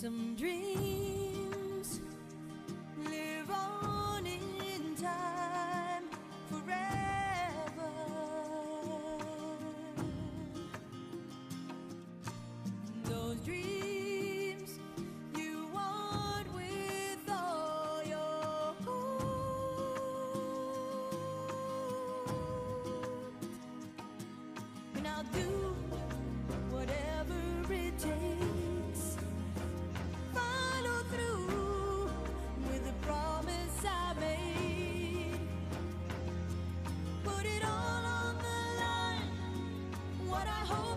some dreams live on in time forever. Those dreams you want with all your heart, and I'll do whatever it takes. Follow through with the promise I made. Put it all on the line, what I hope